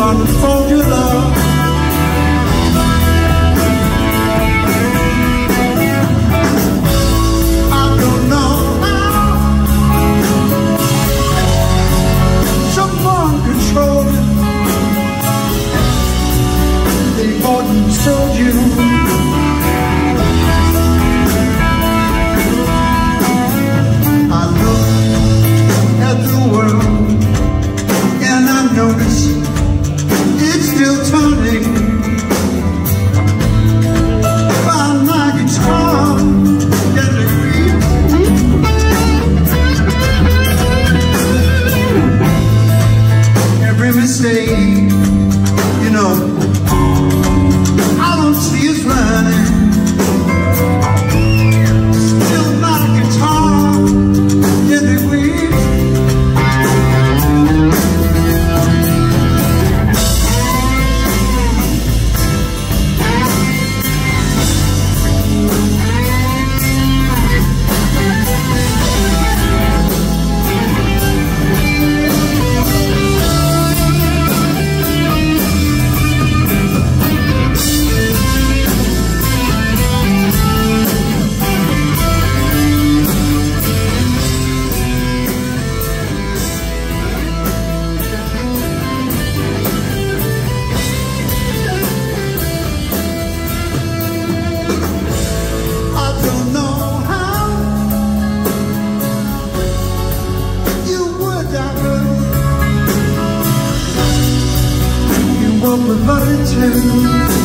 unfold your love. I don't know how someone controlled it. They bought and sold you. I look at the world and I notice it's still turning. Find my guitar and it reels. Every mistake, you know, I don't see us running. Still not a guitar in the wheels. With money too.